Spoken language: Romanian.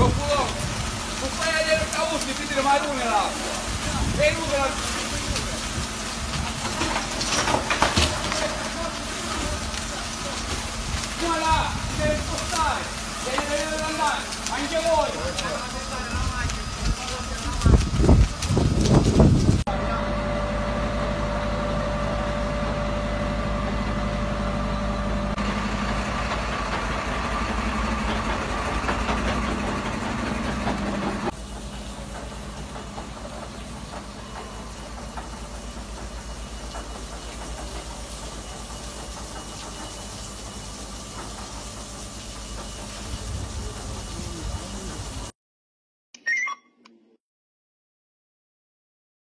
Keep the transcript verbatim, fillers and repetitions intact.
Copulon, tu fai vedere il caussi, ti dire marrone l'acqua. E lui la... Là, ti devi spostare, devi andare, anche voi.